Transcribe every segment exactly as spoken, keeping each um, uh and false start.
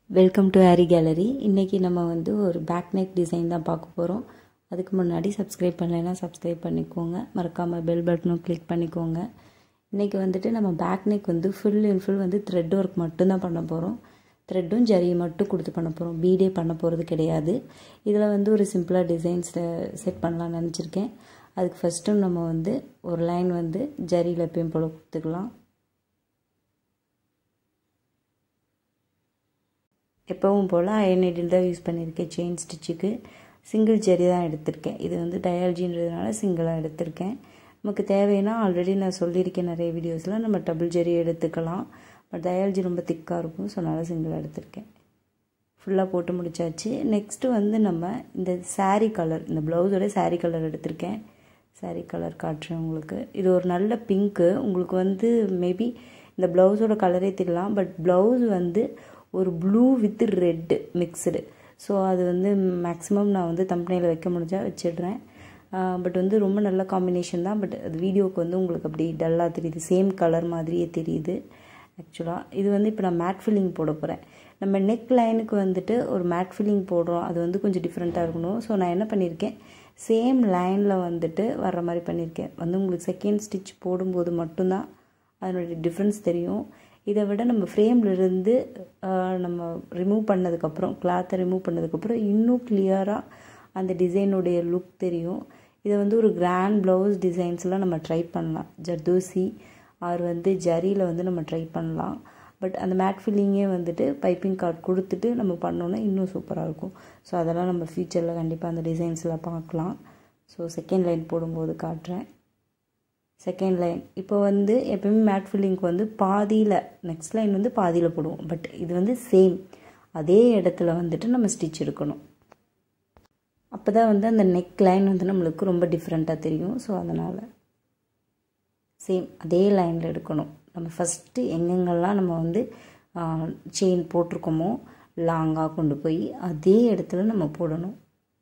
Welcome to Aari Gallery. இன்னைக்கு நம்ம வந்து ஒரு பேக் நெக் டிசைன் தான் பார்க்க போறோம். அதுக்கு முன்னாடி subscribe பண்ணலைனா subscribe பண்ணிக்கோங்க. மறக்காம bell button click பண்ணிக்கோங்க. இன்னைக்கு வந்துட்டு நம்ம பேக் நெக் வந்து full and full வந்து thread work மட்டும் தான் பண்ண போறோம். threadம் ஜரியை மட்டும் கொடுத்து பண்ண போறோம். பீடே பண்ண போறது கிடையாது. இதல வந்து ஒரு சிம்பிளா டிசைன்ஸ் செட் பண்ணலாம்னு நினைச்சிருக்கேன். அதுக்கு ஃபர்ஸ்ட் நம்ம வந்து ஒரு லைன் வந்து ஜரியில எப்பவும் போல கொடுத்துக்கலாம். எப்பவும் போல அயன் நீடில் தான் யூஸ் பண்ணியிருக்கேன் செயின் ஸ்டிச்சுக்கு. சிங்கிள் ஜரி தான் எடுத்திருக்கேன். இது வந்து டயாலஜின்றதுனால சிங்கிளாக எடுத்திருக்கேன். நமக்கு தேவைன்னா ஆல்ரெடி நான் சொல்லியிருக்கேன் நிறைய வீடியோஸில் நம்ம டபுள் ஜரி எடுத்துக்கலாம். பட் டயாலஜி ரொம்ப திக்காக இருக்கும், ஸோ அதனால் சிங்கிளாக எடுத்திருக்கேன். ஃபுல்லாக போட்டு முடிச்சாச்சு. நெக்ஸ்ட்டு வந்து நம்ம இந்த சாரீ கலர், இந்த ப்ளவுஸோட சாரீ கலர் எடுத்திருக்கேன். சாரீ கலர் காட்டுறேன் உங்களுக்கு. இது ஒரு நல்ல பிங்க்கு. உங்களுக்கு வந்து மேபி இந்த ப்ளவுஸோட கலரே தெரியலாம், பட் ப்ளவுஸ் வந்து ஒரு blue with red mixed. So அது வந்து மேக்ஸிமம் நான் வந்து தம்பனையில் வைக்க முடிஞ்சால் வச்சிடுறேன். பட் வந்து ரொம்ப நல்ல காம்பினேஷன் தான். பட் அது வீடியோவுக்கு வந்து உங்களுக்கு அப்படி டல்லாக தெரியுது, சேம் கலர் மாதிரியே தெரியுது. ஆக்சுவலாக இது வந்து இப்போ நான் மேட் ஃபில்லிங் போட போகிறேன். நம்ம நெக் லைனுக்கு வந்துட்டு ஒரு மேட் ஃபில்லிங் போடுறோம், அது வந்து கொஞ்சம் டிஃப்ரெண்ட்டாக இருக்கணும். ஸோ நான் என்ன பண்ணியிருக்கேன், சேம் லைனில் வந்துட்டு வர்ற மாதிரி பண்ணியிருக்கேன். வந்து உங்களுக்கு செகண்ட் ஸ்டிச் போடும்போது மட்டும்தான் அதனுடைய டிஃப்ரென்ஸ் தெரியும். இதை விட நம்ம ஃப்ரேம்லேருந்து நம்ம ரிமூவ் பண்ணதுக்கப்புறம், கிளாத்தை ரிமூவ் பண்ணதுக்கப்புறம் இன்னும் கிளியராக அந்த டிசைனுடைய லுக் தெரியும். இதை வந்து ஒரு கிராண்ட் ப்ளவுஸ் டிசைன்ஸ்லாம் நம்ம ட்ரை பண்ணலாம். ஜர்தோசி ஆர் வந்து ஜரியில் வந்து நம்ம ட்ரை பண்ணலாம். பட் அந்த மேட் ஃபில்லிங்கே வந்துட்டு பைப்பிங் கார்ட் கொடுத்துட்டு நம்ம பண்ணோன்னா இன்னும் சூப்பராக இருக்கும். ஸோ அதெல்லாம் நம்ம ஃபியூச்சரில் கண்டிப்பாக அந்த டிசைன்ஸில் பார்க்கலாம். ஸோ செகண்ட் லைன் போடும்போது காட்டுறேன். செகண்ட் லைன் இப்போ வந்து எப்பவுமே மேட் ஃபில்லிங்க்கு வந்து பாதியில், நெக்ஸ்ட் லைன் வந்து பாதியில் போடுவோம். பட் இது வந்து சேம் அதே இடத்துல வந்துட்டு நம்ம ஸ்டிச் எடுக்கணும். அப்போ தான் வந்து அந்த நெக் லைன் வந்து நம்மளுக்கு ரொம்ப டிஃப்ரெண்ட்டாக தெரியும். ஸோ அதனால் சேம் அதே லைனில் எடுக்கணும். நம்ம ஃபஸ்ட்டு எங்கெங்கெல்லாம் நம்ம வந்து செயின் போட்டிருக்கோமோ லாங்காக கொண்டு போய் அதே இடத்துல நம்ம போடணும்.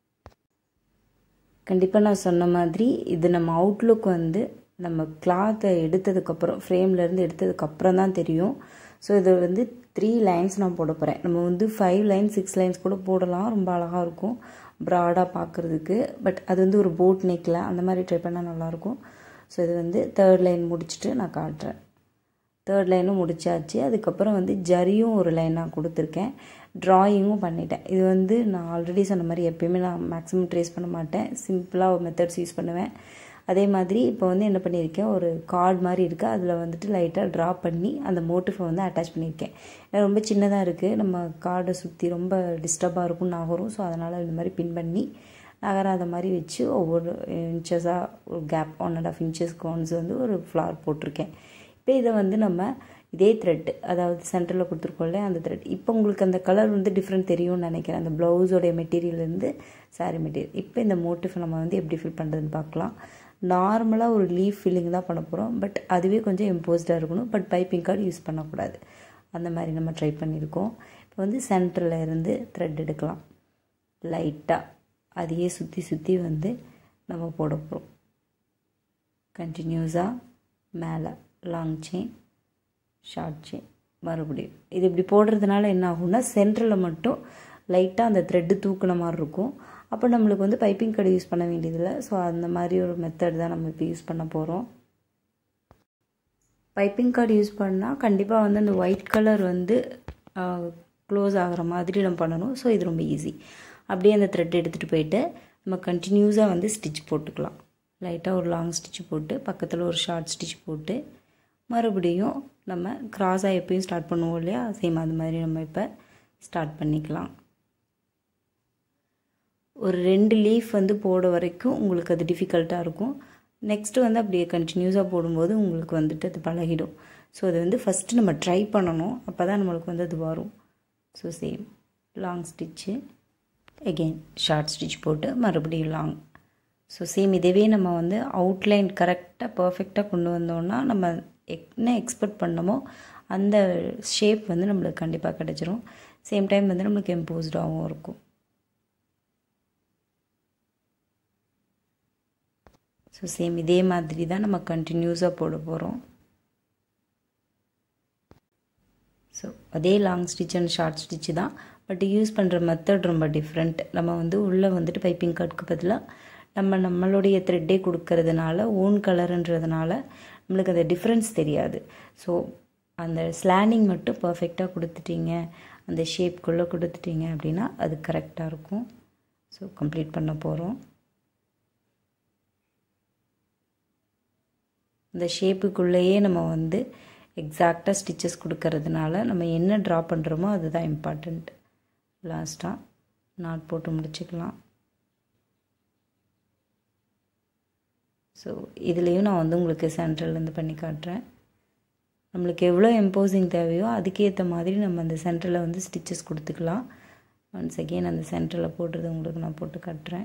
கண்டிப்பாக நான் சொன்ன மாதிரி இது நம்ம அவுட்லுக் வந்து நம்ம கிளாத்தை எடுத்ததுக்கப்புறம், ஃப்ரேம்லேருந்து எடுத்ததுக்கப்புறம் தான் தெரியும். ஸோ இதை வந்து த்ரீ லைன்ஸ் நான் போட போகிறேன். நம்ம வந்து ஃபைவ் லைன்ஸ் சிக்ஸ் லைன்ஸ் கூட போடலாம், ரொம்ப அழகாக இருக்கும் ப்ராடாக பார்க்குறதுக்கு. பட் அது வந்து ஒரு போட் நெக்கில் அந்த மாதிரி ட்ரை பண்ணால் நல்லாயிருக்கும். ஸோ இது வந்து தேர்ட் லைன் முடிச்சுட்டு நான் காட்டுறேன். தேர்ட் லைனும் முடிச்சாச்சு. அதுக்கப்புறம் வந்து ஜரியும் ஒரு லைன் நான் கொடுத்துருக்கேன். ட்ராயிங்கும் பண்ணிட்டேன். இது வந்து நான் ஆல்ரெடி சொன்ன மாதிரி எப்பயுமே நான் மேக்ஸிமம் ட்ரேஸ் பண்ண மாட்டேன், சிம்பிளாக ஒரு மெத்தட்ஸ் யூஸ் பண்ணுவேன். அதே மாதிரி இப்போ வந்து என்ன பண்ணியிருக்கேன், ஒரு கார்டு மாதிரி இருக்குது, அதில் வந்துட்டு லைட்டாக ட்ரா பண்ணி அந்த மோட்டிஃபை வந்து அட்டாச் பண்ணியிருக்கேன். ஏன்னா ரொம்ப சின்னதாக இருக்குது, நம்ம கார்டை சுற்றி ரொம்ப டிஸ்டர்பாக இருக்கும், நகரும். ஸோ அதனால் இந்த மாதிரி பின் பண்ணி நகராத மாதிரி வச்சு ஒவ்வொரு இன்ச்சஸாக ஒரு கேப் ஒன் அண்ட் ஆஃப் இன்ச்சஸ்க்கு ஒன்ஸ் வந்து ஒரு ஃப்ளார் போட்டிருக்கேன். இப்போ இதை வந்து நம்ம இதே த்ரெட், அதாவது சென்டரில் கொடுத்துருக்கோம்ல அந்த த்ரெட், இப்போ உங்களுக்கு அந்த கலர் வந்து டிஃப்ரெண்ட் தெரியும்னு நினைக்கிறேன், அந்த ப்ளவுஸோடைய மெட்டீரியல்லேருந்து சாரீ மெட்டீரியல். இப்போ இந்த மோட்டிஃபை நம்ம வந்து எப்படி ஃபில் பண்ணுறதுன்னு பார்க்கலாம். நார்மலாக ஒரு லீஃப் ஃபில்லிங் தான் பண்ண போகிறோம். பட் அதுவே கொஞ்சம் எம்போஸ்டாக இருக்கணும். பட் பைப்பிங் கார்டு யூஸ் பண்ணக்கூடாது. அந்த மாதிரி நம்ம ட்ரை பண்ணியிருக்கோம். இப்போ வந்து சென்டரில் இருந்து த்ரெட் எடுக்கலாம். லைட்டாக அதையே சுற்றி சுற்றி வந்து நம்ம போட போகிறோம். கண்டினியூஸாக மேலே லாங் செயின், ஷார்ட் செயின், மறுபடியும் இது இப்படி போடுறதுனால என்ன ஆகும்னா, சென்டரில் மட்டும் லைட்டாக அந்த த்ரெட்டு தூக்குன மாதிரி இருக்கும். அப்போ நம்மளுக்கு வந்து பைப்பிங் கார்டு யூஸ் பண்ண வேண்டியதில்லை. ஸோ அந்த மாதிரி ஒரு மெத்தட் தான் நம்ம இப்போ யூஸ் பண்ண போகிறோம். பைப்பிங் கார்டு யூஸ் பண்ணால் கண்டிப்பாக வந்து அந்த ஒயிட் கலர் வந்து க்ளோஸ் ஆகிற மாதிரி நம்ம பண்ணணும். ஸோ இது ரொம்ப ஈஸி. அப்படியே அந்த த்ரெட் எடுத்துகிட்டு போயிட்டு நம்ம கண்டினியூஸாக வந்து ஸ்டிச் போட்டுக்கலாம். லைட்டாக ஒரு லாங் ஸ்டிச் போட்டு பக்கத்தில் ஒரு ஷார்ட் ஸ்டிச் போட்டு மறுபடியும் நம்ம கிராஸாக எப்பயும் ஸ்டார்ட் பண்ணுவோம் இல்லையா, சேம் அது மாதிரி நம்ம இப்போ ஸ்டார்ட் பண்ணிக்கலாம். ஒரு ரெண்டு லீஃப் வந்து போட வரைக்கும் உங்களுக்கு அது டிஃபிகல்ட்டாக இருக்கும். நெக்ஸ்ட்டு வந்து அப்படியே கண்டினியூஸாக போடும்போது உங்களுக்கு வந்துட்டு அது பழகிடும். ஸோ அது வந்து ஃபஸ்ட்டு நம்ம ட்ரை பண்ணணும், அப்போ தான் நம்மளுக்கு வந்து அது வரும். So same long stitch, again short stitch போட்டு மறுபடியும் லாங். ஸோ சேம் இதுவே நம்ம வந்து அவுட்லைன் கரெக்டாக பர்ஃபெக்டாக கொண்டு வந்தோம்னா நம்ம என்ன எக்ஸ்பெக்ட் பண்ணமோ அந்த ஷேப் வந்து நம்மளுக்கு கண்டிப்பாக கிடச்சிரும். சேம் டைம் வந்து நம்மளுக்கு எம்போஸ்டாகவும் இருக்கும். ஸோ சேம் இதே மாதிரி தான் நம்ம கண்டினியூஸாக போட போகிறோம். ஸோ அதே long stitch and short stitch தான், பட் யூஸ் பண்ணுற மெத்தட் ரொம்ப டிஃப்ரெண்ட். நம்ம வந்து உள்ளே வந்துட்டு பைப்பிங் கட்டுக்கு பதிலாக நம்ம நம்மளுடைய த்ரெட்டே கொடுக்கறதுனால ஓன் கலருன்றதுனால நம்மளுக்கு அந்த டிஃப்ரென்ஸ் தெரியாது. ஸோ அந்த ஸ்லாண்டிங் மட்டும் பர்ஃபெக்டாக கொடுத்துட்டீங்க, அந்த ஷேப்குள்ளே கொடுத்துட்டீங்க அப்படின்னா அது கரெக்டாக இருக்கும். ஸோ கம்ப்ளீட் பண்ண போகிறோம். இந்த ஷேப்புக்குள்ளேயே நம்ம வந்து எக்ஸாக்டாக ஸ்டிச்சஸ் கொடுக்கறதுனால நம்ம என்ன ட்ரா பண்ணுறோமோ அதுதான் இம்பார்ட்டண்ட். லாஸ்ட்டாக நாட் போட்டு முடிச்சுக்கலாம். ஸோ இதுலேயும் நான் வந்து உங்களுக்கு சென்ட்ரல்லேருந்து பண்ணி காட்டுறேன். நம்மளுக்கு எவ்வளோ எம்போசிங் தேவையோ அதுக்கேற்ற மாதிரி நம்ம அந்த சென்டரில் வந்து ஸ்டிச்சஸ் கொடுத்துக்கலாம். ஒன்ஸ் அகெயின் அந்த சென்டரில் போடுறது உங்களுக்கு நான் போட்டு காட்டுறேன்.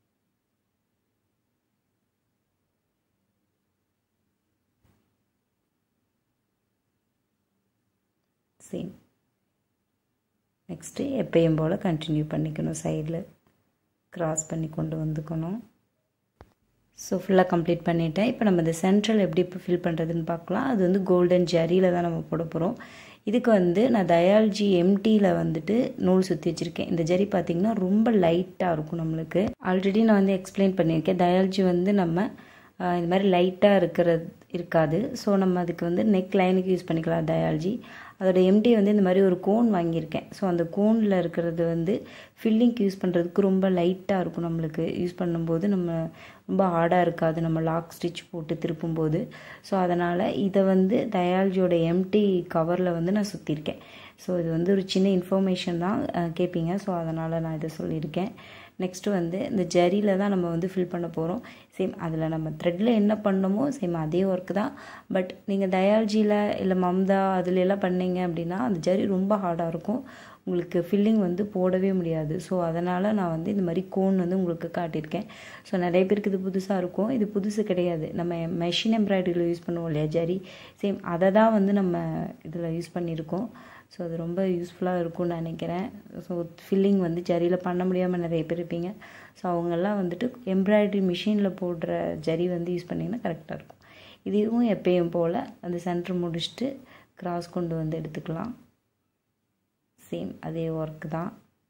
சேம் நெக்ஸ்ட்டு எப்பயும் போல் கண்டினியூ பண்ணிக்கணும், சைடில் க்ராஸ் பண்ணி கொண்டு வந்துக்கணும். ஸோ ஃபுல்லாக கம்ப்ளீட் பண்ணிவிட்டேன். இப்போ நம்ம இந்த சென்ட்ரல் எப்படி இப்போ ஃபில் பண்ணுறதுன்னு பார்க்கலாம். அது வந்து கோல்டன் ஜரியில் தான் நம்ம போட போகிறோம். இதுக்கு வந்து நான் தயால்ஜி எம்டியில் வந்துட்டு நூல் சுற்றி வச்சுருக்கேன். இந்த ஜரி பார்த்திங்கன்னா ரொம்ப லைட்டாக இருக்கும் நம்மளுக்கு. ஆல்ரெடி நான் வந்து எக்ஸ்பிளைன் பண்ணியிருக்கேன். தயால்ஜி வந்து நம்ம இந்த மாதிரி லைட்டாக இருக்கிறது இருக்காது. ஸோ நம்ம அதுக்கு வந்து நெக் லைனுக்கு யூஸ் பண்ணிக்கலாம் தயால்ஜி. அதோட எம்டி வந்து இந்த மாதிரி ஒரு கோன் வாங்கியிருக்கேன். ஸோ அந்த கோனில் இருக்கிறது வந்து ஃபில்லிங்க்கு யூஸ் பண்ணுறதுக்கு ரொம்ப லைட்டாக இருக்கும். நம்மளுக்கு யூஸ் பண்ணும்போது நம்ம ரொம்ப ஹார்டாக இருக்காது நம்ம லாக் ஸ்டிச் போட்டு திருப்பும்போது. ஸோ அதனால் இதை வந்து தயால்ஜியோட எம்டி கவரில் வந்து நான் சுற்றிருக்கேன். ஸோ இது வந்து ஒரு சின்ன இன்ஃபர்மேஷன் தான் கேட்பீங்க. ஸோ அதனால் நான் இதை சொல்லியிருக்கேன். நெக்ஸ்ட்டு வந்து இந்த ஜரியில் தான் நம்ம வந்து ஃபில் பண்ண போகிறோம். சேம் அதில் நம்ம த்ரெட்டில் என்ன பண்ணணுமோ சேம் அதே ஒர்க்கு தான். பட் நீங்கள் தயால்ஜியில் இல்லை மம்தா அதில் எல்லாம் பண்ணீங்க அப்படின்னா அந்த ஜரி ரொம்ப ஹார்டாக இருக்கும், உங்களுக்கு ஃபில்லிங் வந்து போடவே முடியாது. ஸோ அதனால் நான் வந்து இந்த மாதிரி கோன் வந்து உங்களுக்கு காட்டியிருக்கேன். ஸோ நிறைய பேருக்கு இது புதுசாக இருக்கும். இது புதுசு கிடையாது. நம்ம மெஷின் எம்ப்ராய்டரியில் யூஸ் பண்ணுவோம் இல்லையா ஜரி, சேம் அதை தான் வந்து நம்ம இதில் யூஸ் பண்ணியிருக்கோம். ஸோ அது ரொம்ப யூஸ்ஃபுல்லாக இருக்கும்னு நினைக்கிறேன். ஸோ ஃபில்லிங் வந்து ஜரியில் பண்ண முடியாமல் நிறைய பேர் இருப்பீங்க. ஸோ அவங்கெல்லாம் வந்துட்டு எம்ப்ராய்டரி மிஷினில் போடுற ஜரி வந்து யூஸ் பண்ணிங்கன்னா கரெக்டாக இருக்கும். இதுவும் எப்பயும் போல் அந்த சென்டர் முடிச்சுட்டு கிராஸ் கொண்டு வந்து எடுத்துக்கலாம். சேம் அதே ஒர்க் தான்.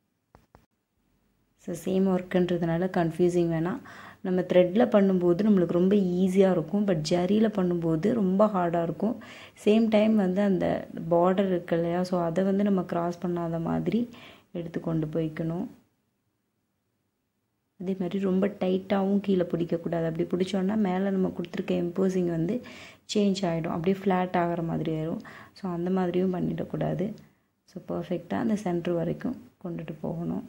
ஸோ சேம் ஒர்க்குன்றதுனால கன்ஃபியூசிங் வேணாம். நம்ம த்ரெட்டில் பண்ணும்போது நம்மளுக்கு ரொம்ப ஈஸியாக இருக்கும், பட் ஜரியில் பண்ணும்போது ரொம்ப ஹார்டாக இருக்கும். சேம் டைம் வந்து அந்த பார்டர் இருக்கு இல்லையா, ஸோ அதை வந்து நம்ம கிராஸ் பண்ணாத மாதிரி எடுத்து கொண்டு போய்க்கணும். அதே மாதிரி ரொம்ப டைட்டாகவும் கீழே பிடிக்கக்கூடாது. அப்படி பிடிச்சோன்னா மேலே நம்ம கொடுத்துருக்க எம்போசிங் வந்து சேஞ்ச் ஆகிடும், அப்படியே ஃப்ளாட் ஆகிற மாதிரி ஆயிடும். ஸோ அந்த மாதிரியும் பண்ணிடக்கூடாது. ஸோ பர்ஃபெக்டாக அந்த சென்டர் வரைக்கும் கொண்டுட்டு போகணும்.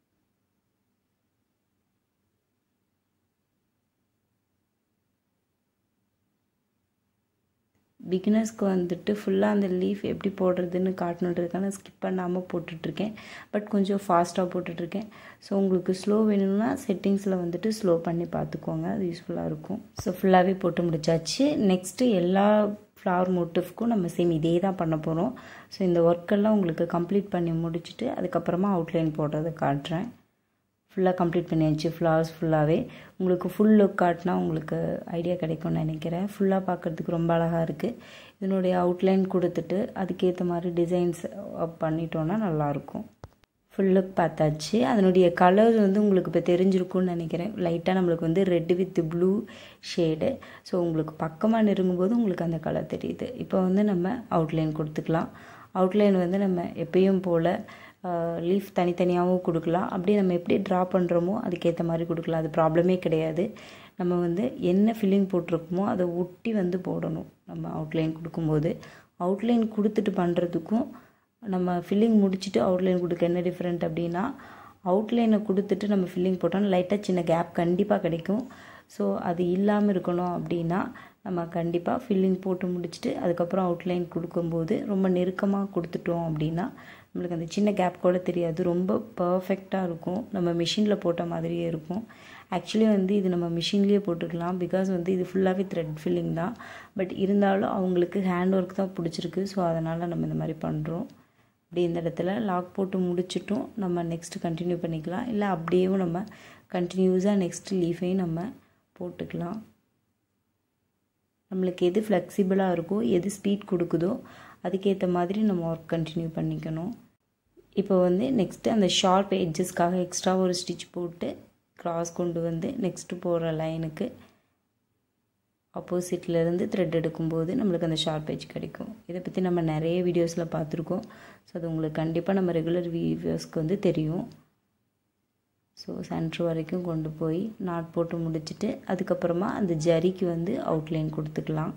பிகினர்ஸ்க்கு வந்துட்டு ஃபுல்லாக அந்த லீஃப் எப்படி போடுறதுன்னு காட்டணுன்றதுக்காக நான் ஸ்கிப் பண்ணாமல் போட்டுட்ருக்கேன். பட் கொஞ்சம் ஃபாஸ்ட்டாக போட்டுட்ருக்கேன். ஸோ உங்களுக்கு ஸ்லோ வேணும்னா செட்டிங்ஸில் வந்துட்டு ஸ்லோ பண்ணி பார்த்துக்கோங்க, அது யூஸ்ஃபுல்லாக இருக்கும். ஸோ ஃபுல்லாகவே போட்டு முடிச்சாச்சு. நெக்ஸ்ட்டு எல்லா ஃப்ளவர் மோட்டிவ்க்கும் நம்ம சேம் இதே தான் பண்ண போகிறோம். ஸோ இந்த ஒர்க்கெல்லாம் உங்களுக்கு கம்ப்ளீட் பண்ணி முடிச்சுட்டு அதுக்கப்புறமா அவுட்லைன் போடுறதை காட்டுறேன். ஃபுல்லாக கம்ப்ளீட் பண்ணியாச்சு ஃப்ளவர்ஸ் ஃபுல்லாகவே. உங்களுக்கு ஃபுல் லுக் காட்டினா உங்களுக்கு ஐடியா கிடைக்கும்னு நினைக்கிறேன். ஃபுல்லாக பார்க்குறதுக்கு ரொம்ப அழகாக இருக்குது. இதனுடைய அவுட்லைன் கொடுத்துட்டு அதுக்கேற்ற மாதிரி டிசைன்ஸ் பண்ணிட்டோன்னா நல்லாயிருக்கும். ஃபுல் லுக் பார்த்தாச்சு. அதனுடைய கலர் வந்து உங்களுக்கு இப்போ தெரிஞ்சிருக்கும்னு நினைக்கிறேன். லைட்டாக நம்மளுக்கு வந்து red with blue shade. So உங்களுக்கு பக்கமாக நெருங்கும்போது உங்களுக்கு அந்த கலர் தெரியுது. இப்போ வந்து நம்ம அவுட்லைன் கொடுத்துக்கலாம். அவுட்லைன் வந்து நம்ம எப்பயும் போல் லீஃப் தனித்தனியாகவும் கொடுக்கலாம். அப்படியே நம்ம எப்படி ட்ரா பண்ணுறோமோ அதுக்கேற்ற மாதிரி கொடுக்கலாம், அது ப்ராப்ளமே கிடையாது. நம்ம வந்து என்ன ஃபில்லிங் போட்டிருக்கோமோ அதை ஒட்டி வந்து போடணும். நம்ம அவுட்லைன் கொடுக்கும்போது அவுட்லைன் கொடுத்துட்டு பண்ணுறதுக்கும் நம்ம ஃபில்லிங் முடிச்சுட்டு அவுட்லைன் கொடுக்க என்ன டிஃப்ரெண்ட் அப்படின்னா, அவுட்லைனை கொடுத்துட்டு நம்ம ஃபில்லிங் போட்டோம்னா லைட்டாக சின்ன கேப் கண்டிப்பாக கிடைக்கும். ஸோ அது இல்லாமல் இருக்கணும் அப்படின்னா நம்ம கண்டிப்பாக ஃபில்லிங் போட்டு முடிச்சுட்டு அதுக்கப்புறம் அவுட்லைன் கொடுக்கும்போது ரொம்ப நெருக்கமாக கொடுத்துட்டோம் அப்படின்னா நம்மளுக்கு அந்த சின்ன கேப் கூட தெரியாது, ரொம்ப பர்ஃபெக்டாக இருக்கும். நம்ம மிஷினில் போட்ட மாதிரியே இருக்கும். ஆக்சுவலி வந்து இது நம்ம மிஷின்லேயே போட்டுக்கலாம், பிகாஸ் வந்து இது ஃபுல்லாகவே த்ரெட் ஃபில்லிங் தான். பட் இருந்தாலும் அவங்களுக்கு ஹேண்ட் ஒர்க் தான் பிடிச்சிருக்கு. ஸோ அதனால் நம்ம இந்த மாதிரி பண்ணுறோம். அப்படி இந்த இடத்துல லாக் போட்டு முடிச்சிட்டும் நம்ம நெக்ஸ்ட்டு கண்டினியூ பண்ணிக்கலாம். இல்லை அப்படியேவும் நம்ம கண்டினியூஸாக நெக்ஸ்ட் லீஃபையும் நம்ம போட்டுக்கலாம். நம்மளுக்கு எது ஃப்ளெக்சிபிளாக இருக்கோ, எது ஸ்பீட் கொடுக்குதோ அதுக்கேற்ற மாதிரி நம்ம ஒர்க் கண்டினியூ பண்ணிக்கணும். இப்போ வந்து நெக்ஸ்ட்டு அந்த ஷார்ப் எட்ஜஸ்க்காக எக்ஸ்ட்ரா ஒரு ஸ்டிச் போட்டு க்ராஸ் கொண்டு வந்து நெக்ஸ்ட்டு போகிற லைனுக்கு ஆப்போசிட்லேருந்து த்ரெட் எடுக்கும்போது நம்மளுக்கு அந்த ஷார்ப் எட்ஜ் கிடைக்கும். இதை பற்றி நம்ம நிறைய வீடியோஸில் பார்த்துருக்கோம். ஸோ அது உங்களுக்கு கண்டிப்பாக நம்ம ரெகுலர் வீடியோஸ்க்கு வந்து தெரியும். ஸோ சென்ட்ரு வரைக்கும் கொண்டு போய் நாட் போட்டு முடிச்சுட்டு அதுக்கப்புறமா அந்த ஜரிக்கு வந்து அவுட்லைன் கொடுத்துக்கலாம்.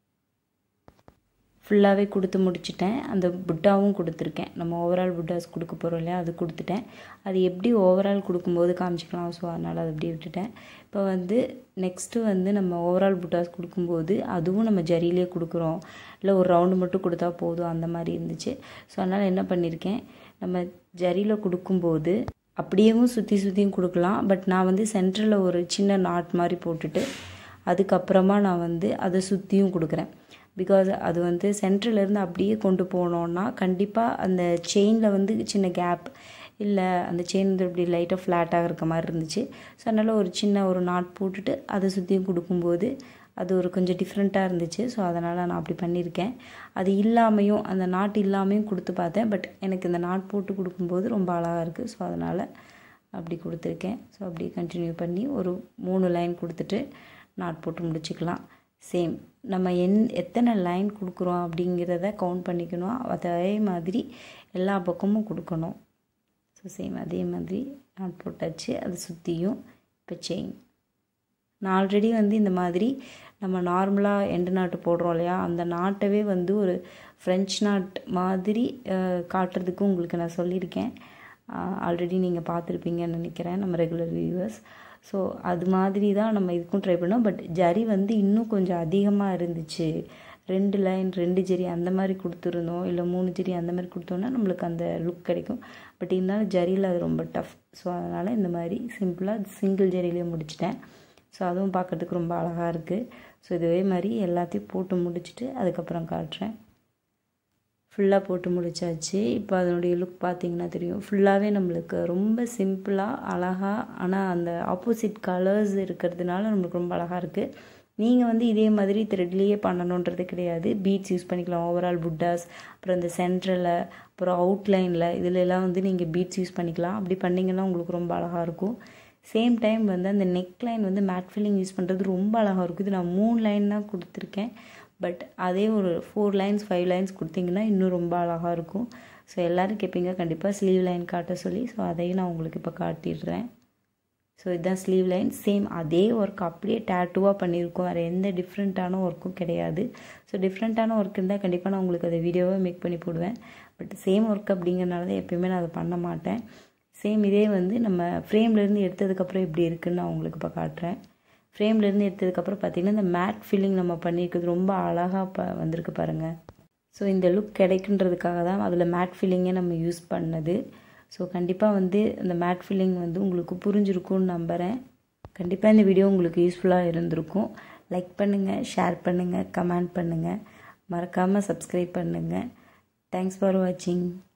ஃபுல்லாகவே கொடுத்து முடிச்சுட்டேன். அந்த புட்டாவும் கொடுத்துருக்கேன். நம்ம ஓவரால் புட்டாஸ் கொடுக்க போகிறோம் இல்லையா, அது கொடுத்துட்டேன். அது எப்படி ஓவரால் கொடுக்கும்போது காமிச்சிக்கலாம். ஸோ அதனால் அதை அப்படியே விட்டுட்டேன். இப்போ வந்து நெக்ஸ்ட்டு வந்து நம்ம ஓவரால் புட்டாஸ் கொடுக்கும்போது அதுவும் நம்ம ஜரியிலே கொடுக்குறோம், இல்லை ஒரு ரவுண்டு மட்டும் கொடுத்தா போதும் அந்த மாதிரி இருந்துச்சு. ஸோ அதனால் என்ன பண்ணியிருக்கேன், நம்ம ஜரியில் கொடுக்கும்போது அப்படியேவும் சுற்றி சுற்றியும் கொடுக்கலாம். பட் நான் வந்து சென்டரில் ஒரு சின்ன நாட் மாதிரி போட்டுட்டு அதுக்கப்புறமா நான் வந்து அதை சுற்றியும் கொடுக்குறேன். பிகாஸ் அது வந்து சென்ட்ரலேருந்து அப்படியே கொண்டு போனோன்னா கண்டிப்பாக அந்த செயினில் வந்து சின்ன கேப் இல்லை, அந்த செயின் வந்து இப்படி லைட்டாக ஃப்ளாட்டாக இருக்க மாதிரி இருந்துச்சு. ஸோ அதனால் ஒரு சின்ன ஒரு நாட் போட்டுட்டு அதை சுற்றியும் கொடுக்கும்போது அது ஒரு கொஞ்சம் டிஃப்ரெண்ட்டாக இருந்துச்சு. ஸோ அதனால் நான் அப்படி பண்ணியிருக்கேன். அது இல்லாமையும் அந்த நாட் இல்லாமையும் கொடுத்து பார்த்தேன். பட் எனக்கு இந்த நாட் போட்டு கொடுக்கும்போது ரொம்ப அழகாக இருக்குது. ஸோ அதனால் அப்படி கொடுத்துருக்கேன். ஸோ அப்படி கண்டினியூ பண்ணி ஒரு மூணு லைன் கொடுத்துட்டு நாட் போட்டு முடிச்சுக்கலாம். சேம் நம்ம என் எத்தனை லைன் கொடுக்குறோம் அப்படிங்கிறத கவுண்ட் பண்ணிக்கணும். அதே மாதிரி எல்லா பக்கமும் கொடுக்கணும். ஸோ சேம் அதே மாதிரி நாட் போட்டாச்சு. அது சுற்றியும் இப்போ செயின் நான் ஆல்ரெடி வந்து இந்த மாதிரி நம்ம நார்மலாக எண்டு நாட்டு போடுறோம் இல்லையா, அந்த நாட்டவே வந்து ஒரு ஃப்ரெஞ்ச் நாட் மாதிரி காட்டுறதுக்கு உங்களுக்கு நான் சொல்லியிருக்கேன். ஆல்ரெடி நீங்கள் பார்த்துருப்பீங்கன்னு நினைக்கிறேன் நம்ம ரெகுலர் வியூவர்ஸ். ஸோ அது மாதிரி தான் நம்ம இதுக்கும் ட்ரை பண்ணோம். பட் ஜரி வந்து இன்னும் கொஞ்சம் அதிகமாக இருந்துச்சு. ரெண்டு லைன் ரெண்டு ஜரி அந்த மாதிரி கொடுத்துருந்தோம், இல்லை மூணு ஜரி அந்த மாதிரி கொடுத்தோன்னா நம்மளுக்கு அந்த லுக் கிடைக்கும். பட் இருந்தாலும் ஜரியில் அது ரொம்ப டஃப். ஸோ அதனால் இந்த மாதிரி சிம்பிளாக சிங்கிள் ஜரியிலே முடிச்சிட்டேன். ஸோ அதுவும் பார்க்குறதுக்கு ரொம்ப அழகாக இருக்குது. ஸோ இதே மாதிரி எல்லாத்தையும் போட்டு முடிச்சுட்டு அதுக்கப்புறம் காட்டுறேன். ஃபுல்லாக போட்டு முடிச்சாச்சு. இப்போ அதனுடைய லுக் பார்த்திங்கன்னா தெரியும். ஃபுல்லாகவே நம்மளுக்கு ரொம்ப சிம்பிளாக அழகாக, ஆனால் அந்த ஆப்போசிட் கலர்ஸ் இருக்கிறதுனால நம்மளுக்கு ரொம்ப அழகாக இருக்குது. நீங்கள் வந்து இதே மாதிரி த்ரெட்லேயே பண்ணணுன்றது கிடையாது. பீட்ஸ் யூஸ் பண்ணிக்கலாம். ஓவரால் புட்டாஸ், அப்புறம் இந்த சென்ட்ரலில், அப்புறம் அவுட்லைனில், இதிலெல்லாம் வந்து நீங்கள் பீட்ஸ் யூஸ் பண்ணிக்கலாம். அப்படி பண்ணிங்கன்னா உங்களுக்கு ரொம்ப அழகாக இருக்கும். சேம் டைம் வந்து அந்த நெக் லைன் வந்து மேட் ஃபில்லிங் யூஸ் பண்ணுறது ரொம்ப அழகாக இருக்கும். இது நான் மூணு லைன் தான் கொடுத்துருக்கேன். பட் அதே ஒரு ஃபோர் லைன்ஸ் ஃபைவ் லைன்ஸ் கொடுத்திங்கன்னா இன்னும் ரொம்ப அழகாக இருக்கும். ஸோ எல்லோரும் கேட்பீங்க கண்டிப்பாக ஸ்லீவ் லைன் காட்ட சொல்லி. ஸோ அதையும் நான் உங்களுக்கு இப்போ காட்டிடுறேன். ஸோ இதுதான் ஸ்லீவ் லைன். சேம் அதே ஒர்க் அப்படியே டேட்டூவாக பண்ணியிருக்கோம். வேறு எந்த டிஃப்ரெண்ட்டான ஒர்க்கும் கிடையாது. ஸோ டிஃப்ரெண்ட்டான ஒர்க் இருந்தால் கண்டிப்பாக நான் உங்களுக்கு அதை வீடியோவை மேக் பண்ணி போடுவேன். பட் சேம் ஒர்க் அப்படிங்கிறனால தான் எப்பயுமே நான் அதை பண்ண மாட்டேன். சேம் இதே வந்து நம்ம ஃப்ரேம்லேருந்து எடுத்ததுக்கப்புறம் இப்படி இருக்குதுன்னு நான் உங்களுக்கு இப்போ காட்டுறேன். ஃப்ரேம்லேருந்து எடுத்ததுக்கப்புறம் பார்த்திங்கன்னா இந்த மேட் ஃபில்லிங் நம்ம பண்ணியிருக்கிறது ரொம்ப அழகாக ப வந்திருக்கு பாருங்கள். ஸோ இந்த லுக் கிடைக்குன்றதுக்காக தான் அதில் மேட் ஃபில்லிங்கை நம்ம யூஸ் பண்ணது. ஸோ கண்டிப்பாக வந்து அந்த மேட் ஃபில்லிங் வந்து உங்களுக்கு புரிஞ்சிருக்கும்னு நம்புகிறேன். கண்டிப்பாக இந்த வீடியோ உங்களுக்கு யூஸ்ஃபுல்லாக இருந்திருக்கும். லைக் பண்ணுங்கள், ஷேர் பண்ணுங்கள், கமெண்ட் பண்ணுங்கள், மறக்காமல் சப்ஸ்கிரைப் பண்ணுங்கள். தேங்க்ஸ் ஃபார் வாட்சிங்.